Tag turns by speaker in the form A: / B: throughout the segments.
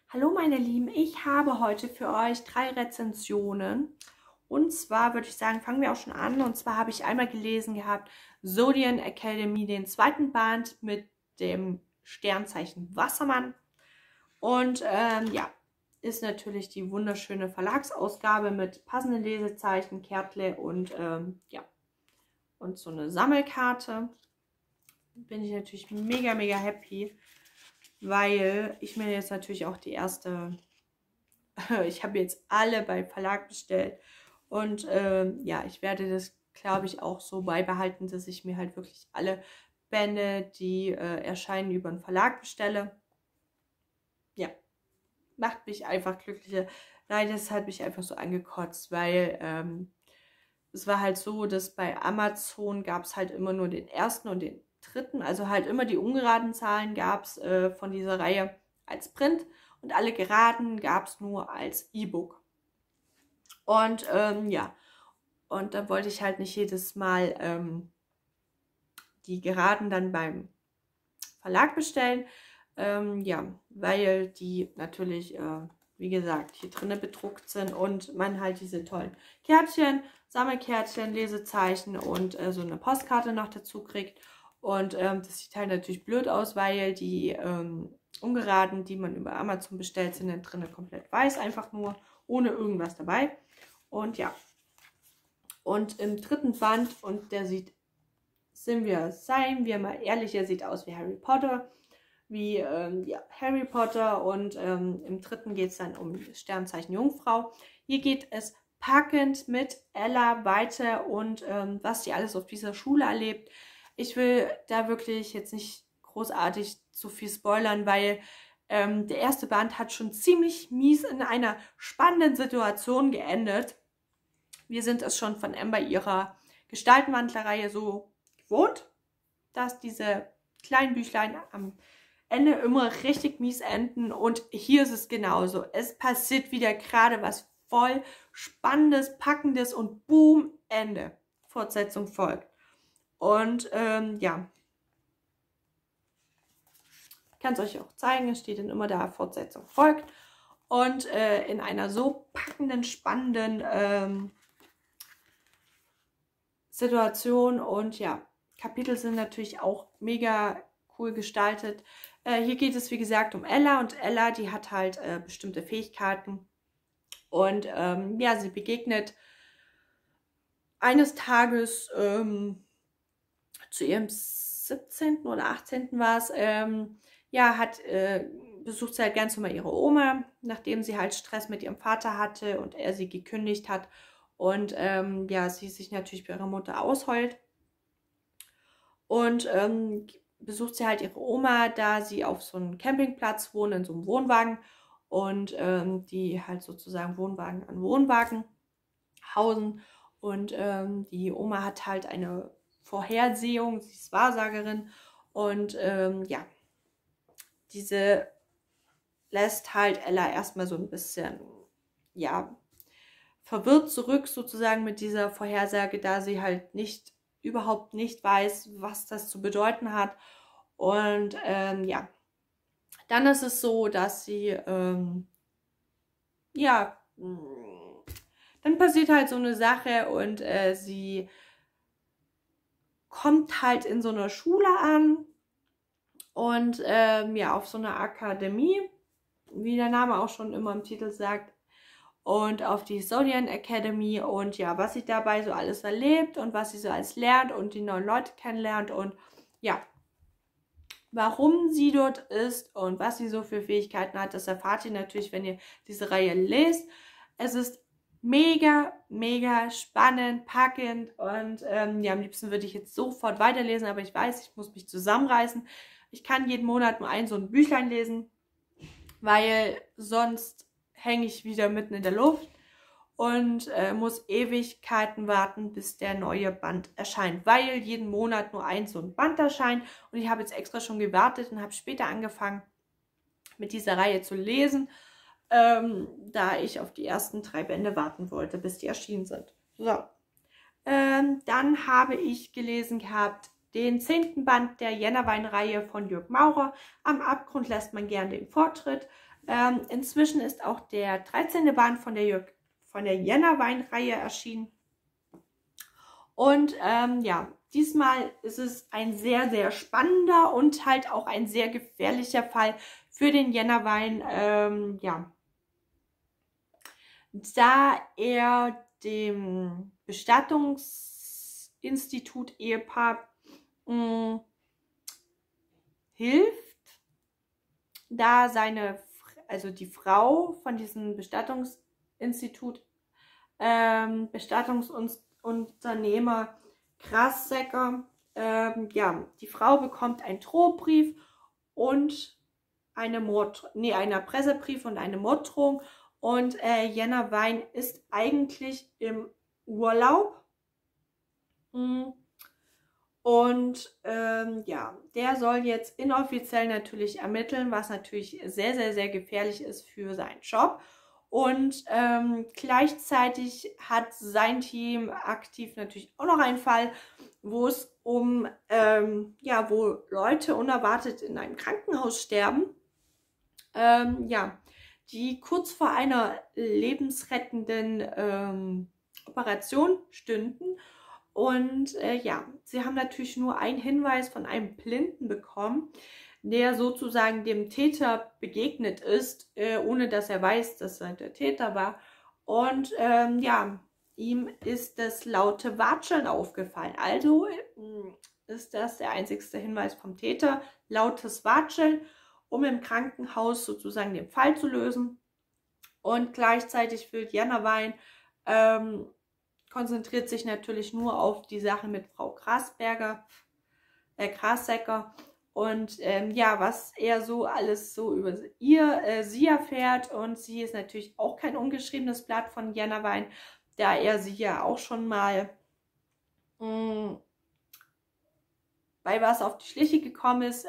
A: Hallo meine Lieben, ich habe heute für euch 3 Rezensionen. Und zwar würde ich sagen, fangen wir auch schon an. Und zwar habe ich einmal gelesen gehabt, Zodiac Academy, den zweiten Band mit dem Sternzeichen Wassermann. Und ja, ist natürlich die wunderschöne Verlagsausgabe mit passenden Lesezeichen, Kärtle und ja, und so eine Sammelkarte. Bin ich natürlich mega, mega happy, weil ich mir jetzt natürlich auch die erste... Ich habe jetzt alle beim Verlag bestellt und ja, ich werde das, glaube ich, auch so beibehalten, dass ich mir halt wirklich alle Bände, die erscheinen, über den Verlag bestelle. Ja, macht mich einfach glücklicher. Nein, das hat mich einfach so angekotzt, weil es war halt so, dass bei Amazon gab es halt immer nur den ersten und den dritten, also halt immer die ungeraden Zahlen gab es von dieser Reihe als Print. Und alle geraden gab es nur als E-Book. Und ja, und dann wollte ich halt nicht jedes Mal die geraden dann beim Verlag bestellen. Ja, weil die natürlich, wie gesagt, hier drinnen bedruckt sind und man halt diese tollen Kärtchen, Sammelkärtchen, Lesezeichen und so eine Postkarte noch dazu kriegt. Und das sieht halt natürlich blöd aus, weil die ungeraden, die man über Amazon bestellt, sind dann drinnen komplett weiß, einfach nur ohne irgendwas dabei. Und ja, und im dritten Band, und der sieht, seien wir mal ehrlich, er sieht aus wie Harry Potter, ja, Harry Potter, und im dritten geht es dann um Sternzeichen Jungfrau. Hier geht es packend mit Ella weiter und was sie alles auf dieser Schule erlebt. Ich will da wirklich jetzt nicht großartig zu viel spoilern, weil der erste Band hat schon ziemlich mies in einer spannenden Situation geendet. Wir sind es schon von Amber ihrer Gestaltenwandlerreihe so gewohnt, dass diese kleinen Büchlein am Ende immer richtig mies enden, und hier ist es genauso. Es passiert wieder gerade was voll Spannendes, Packendes und boom, Ende. Fortsetzung folgt. Und ja, ich kann es euch auch zeigen, es steht dann immer da, Fortsetzung folgt. Und in einer so packenden, spannenden Situation, und ja, Kapitel sind natürlich auch mega cool gestaltet. Hier geht es, wie gesagt, um Ella, und Ella, die hat halt bestimmte Fähigkeiten, und ja, sie begegnet eines Tages zu ihrem 17. oder 18. war es, ja, besucht sie halt ganz normal ihre Oma, nachdem sie halt Stress mit ihrem Vater hatte und er sie gekündigt hat und ja, sie sich natürlich bei ihrer Mutter ausheult. Und besucht sie halt ihre Oma, da sie auf so einem Campingplatz wohnt, in so einem Wohnwagen, und die halt sozusagen Wohnwagen an Wohnwagen hausen. Und die Oma hat halt eine Vorhersehung, sie ist Wahrsagerin, und ja, diese lässt halt Ella erstmal so ein bisschen, ja, verwirrt zurück sozusagen mit dieser Vorhersage, da sie halt überhaupt nicht weiß, was das zu bedeuten hat. Und ja, dann ist es so, dass sie, ja, dann passiert halt so eine Sache, und sie kommt halt in so einer Schule an, und ja, auf so einer Akademie, wie der Name auch schon immer im Titel sagt, und auf die Zodiac Academy, und ja, was sie dabei so alles erlebt und was sie so alles lernt und die neuen Leute kennenlernt und ja, warum sie dort ist und was sie so für Fähigkeiten hat, das erfahrt ihr natürlich, wenn ihr diese Reihe lest. Es ist mega, mega spannend, packend, und ja, am liebsten würde ich jetzt sofort weiterlesen, aber ich weiß, ich muss mich zusammenreißen. Ich kann jeden Monat nur so ein Büchlein lesen, weil sonst hänge ich wieder mitten in der Luft und muss Ewigkeiten warten, bis der neue Band erscheint, weil jeden Monat nur so ein Band erscheint, und ich habe jetzt extra schon gewartet und habe später angefangen mit dieser Reihe zu lesen, da ich auf die ersten 3 Bände warten wollte, bis die erschienen sind. So, dann habe ich gelesen gehabt den 10. Band der Jännerwein-Reihe von Jörg Maurer. Am Abgrund lässt man gern den Vortritt. Inzwischen ist auch der 13. Band von der Jenna Wein-Reihe erschienen. Und ja, diesmal ist es ein sehr, sehr spannender und halt auch ein sehr gefährlicher Fall für den Jenna Wein. Ja, da er dem Bestattungsinstitut Ehepaar hilft, da also die Frau von diesem Bestattungsinstitut, Bestattungsunternehmer Krassecker, ja, die Frau bekommt einen Drohbrief und einen Erpresserbrief und eine Morddrohung. Und Jenna Wein ist eigentlich im Urlaub. Und ja, der soll jetzt inoffiziell natürlich ermitteln, was natürlich sehr, sehr, sehr gefährlich ist für seinen Job. Und gleichzeitig hat sein Team aktiv natürlich auch noch einen Fall, wo es ja, wo Leute unerwartet in einem Krankenhaus sterben. Ja, die kurz vor einer lebensrettenden Operation stünden. Und ja, sie haben natürlich nur einen Hinweis von einem Blinden bekommen, der sozusagen dem Täter begegnet ist, ohne dass er weiß, dass er der Täter war. Und ja, ihm ist das laute Watscheln aufgefallen. Also ist das der einzigste Hinweis vom Täter, lautes Watscheln, um im Krankenhaus sozusagen den Fall zu lösen. Und gleichzeitig will Jenna Wein konzentriert sich natürlich nur auf die Sache mit Frau Krassecker. Und ja, was er so alles so über sie erfährt. Und sie ist natürlich auch kein ungeschriebenes Blatt von Jenna Wein, da er sie ja auch schon mal bei was auf die Schliche gekommen ist,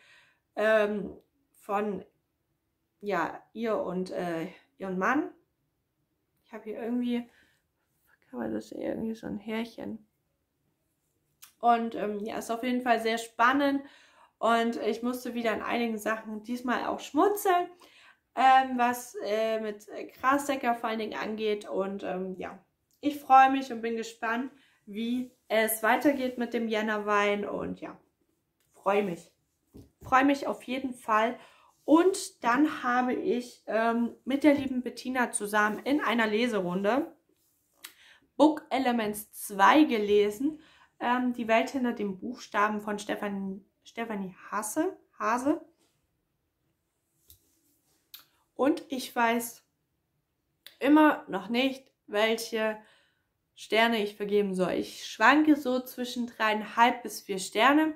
A: von ja, ihr und ihren Mann. Ich habe hier irgendwie, kann man das irgendwie so ein Härchen. Und ja, ist auf jeden Fall sehr spannend. Und ich musste wieder in einigen Sachen diesmal auch schmunzeln, was mit Krassecker vor allen Dingen angeht. Und ja, ich freue mich und bin gespannt, wie es weitergeht mit dem Jenna Wein. Und ja, freue mich. Freue mich auf jeden Fall. Und dann habe ich mit der lieben Bettina zusammen in einer Leserunde Book Elements 2 gelesen. Die Welt hinter den Buchstaben von Stefanie Hase. Und ich weiß immer noch nicht, welche Sterne ich vergeben soll. Ich schwanke so zwischen 3,5 bis 4 Sterne.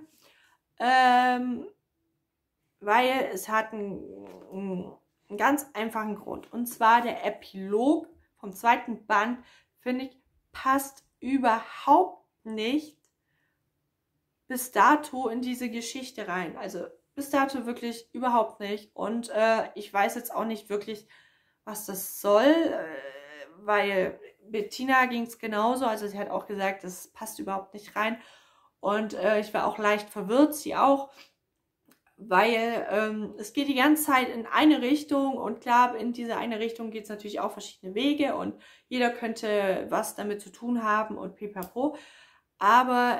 A: Weil es hat einen ganz einfachen Grund. Und zwar der Epilog vom 2. Band, finde ich, passt überhaupt nicht bis dato in diese Geschichte rein. Also bis dato wirklich überhaupt nicht. Und ich weiß jetzt auch nicht wirklich, was das soll, weil Bettina ging es genauso. Also sie hat auch gesagt, das passt überhaupt nicht rein. Und ich war auch leicht verwirrt, sie auch. Weil es geht die ganze Zeit in eine Richtung und klar, in diese eine Richtung geht es natürlich auch verschiedene Wege und jeder könnte was damit zu tun haben und pipapo. Aber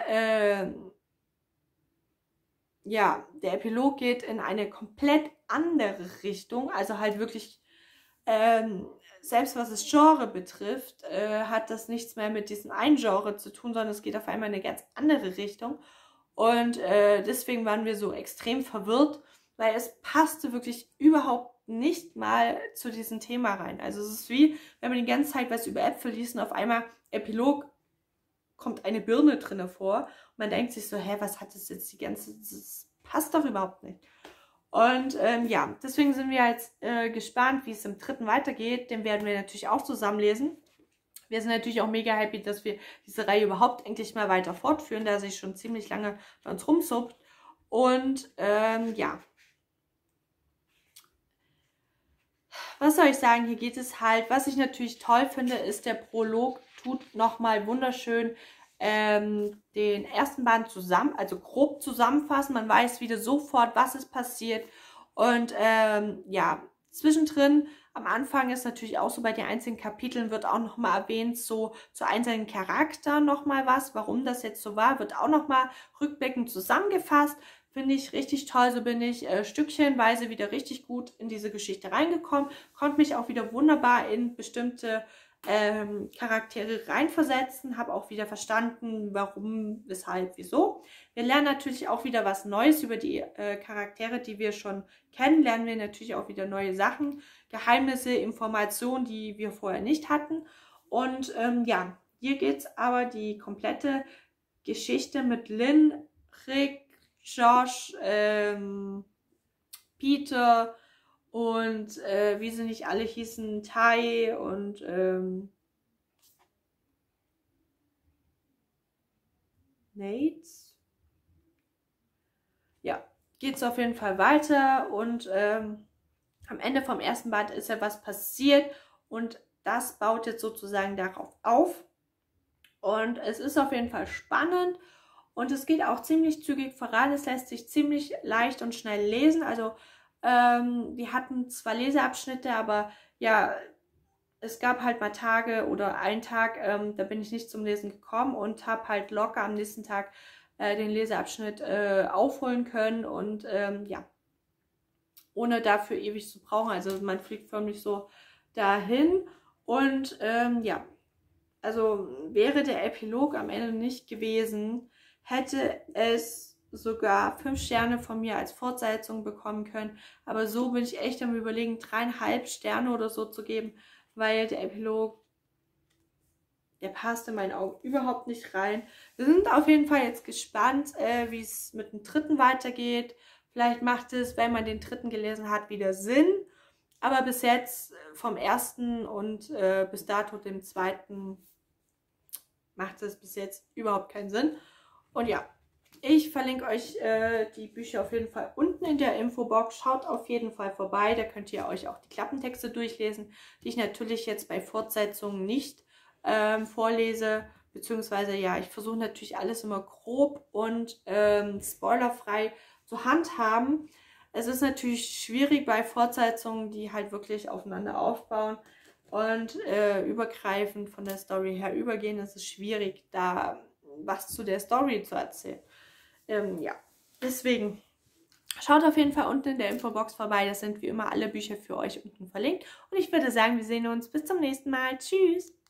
A: ja, der Epilog geht in eine komplett andere Richtung, also halt wirklich, selbst was das Genre betrifft, hat das nichts mehr mit diesem einen Genre zu tun, sondern es geht auf einmal in eine ganz andere Richtung. Und deswegen waren wir so extrem verwirrt, weil es passte wirklich überhaupt nicht mal zu diesem Thema rein. Also es ist wie, wenn man die ganze Zeit was über Äpfel liest und auf einmal Epilog kommt eine Birne drin vor. Und man denkt sich so, hä, was hat das jetzt das passt doch überhaupt nicht. Und ja, deswegen sind wir jetzt gespannt, wie es im 3. weitergeht. Den werden wir natürlich auch zusammenlesen. Wir sind natürlich auch mega happy, dass wir diese Reihe überhaupt endlich mal weiter fortführen, da sie schon ziemlich lange bei uns rumsuppt. Und ja, was soll ich sagen, hier geht es halt, was ich natürlich toll finde, ist der Prolog tut nochmal wunderschön den ersten Band also grob zusammenfassen. Man weiß wieder sofort, was ist passiert. Und ja, Zwischendrin, am Anfang ist natürlich auch so, bei den einzelnen Kapiteln wird auch nochmal erwähnt, so zu einzelnen Charakteren nochmal was, warum das jetzt so war, wird auch nochmal rückblickend zusammengefasst. Finde ich richtig toll, so bin ich stückchenweise wieder richtig gut in diese Geschichte reingekommen, konnte mich auch wieder wunderbar in bestimmte Charaktere reinversetzen, habe auch wieder verstanden, warum, weshalb, wieso. Wir lernen natürlich auch wieder was Neues über die Charaktere, die wir schon kennen, lernen wir natürlich auch wieder neue Sachen, Geheimnisse, Informationen, die wir vorher nicht hatten. Und ja, hier geht es aber die komplette Geschichte mit Lynn, Rick, Josh, Peter und wie sie nicht alle hießen, Ty und Nate. Ja, geht es auf jeden Fall weiter und am Ende vom ersten Band ist ja was passiert und das baut jetzt sozusagen darauf auf. Und es ist auf jeden Fall spannend und es geht auch ziemlich zügig voran. Es lässt sich ziemlich leicht und schnell lesen. Also wir hatten zwar Leseabschnitte, aber ja, es gab halt mal Tage oder einen Tag, da bin ich nicht zum Lesen gekommen und habe halt locker am nächsten Tag den Leseabschnitt aufholen können und ja, ohne dafür ewig zu brauchen. Also man fliegt förmlich so dahin und ja, also wäre der Epilog am Ende nicht gewesen, hätte es sogar 5 Sterne von mir als Fortsetzung bekommen können. Aber so bin ich echt am Überlegen, 3,5 Sterne oder so zu geben, weil der Epilog, der passt in meinen Augen überhaupt nicht rein. Wir sind auf jeden Fall jetzt gespannt, wie es mit dem dritten weitergeht. Vielleicht macht es, wenn man den dritten gelesen hat, wieder Sinn. Aber bis jetzt vom ersten und bis dato dem zweiten macht es bis jetzt überhaupt keinen Sinn. Und ja, ich verlinke euch die Bücher auf jeden Fall unten in der Infobox. Schaut auf jeden Fall vorbei, da könnt ihr euch auch die Klappentexte durchlesen, die ich natürlich jetzt bei Fortsetzungen nicht vorlese. Beziehungsweise ja, ich versuche natürlich alles immer grob und spoilerfrei zu handhaben. Es ist natürlich schwierig bei Fortsetzungen, die halt wirklich aufeinander aufbauen und übergreifend von der Story her übergehen. Es ist schwierig, da was zu der Story zu erzählen. Ja, deswegen schaut auf jeden Fall unten in der Infobox vorbei. Das sind wie immer alle Bücher für euch unten verlinkt. Und ich würde sagen, wir sehen uns bis zum nächsten Mal. Tschüss!